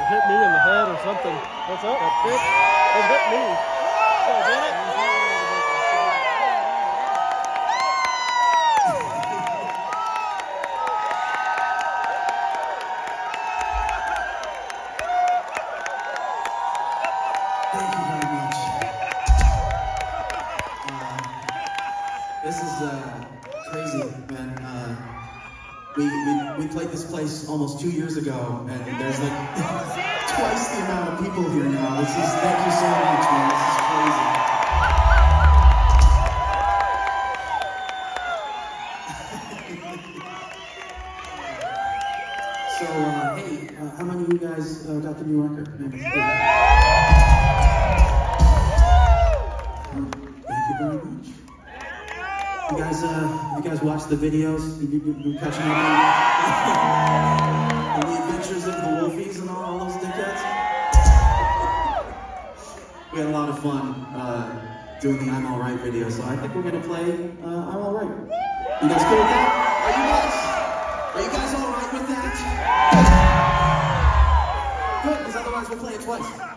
hit me in the head or something. What's up? That fit? It hit me. Oh, did it? Thank you very much. This is crazy, man. We played this place almost 2 years ago, and there's like twice the amount of people here now. Thank you so much, man. This is crazy. So, hey, how many of you guys got the new record? Thank you very much. You guys watch the videos? You catching up on the adventures of the Wolfies and all those dickheads? We had a lot of fun doing the I'm Alright video, so I think we're gonna play I'm Alright. You guys cool with that? Are you guys alright with that? Good, because otherwise we'll play it twice.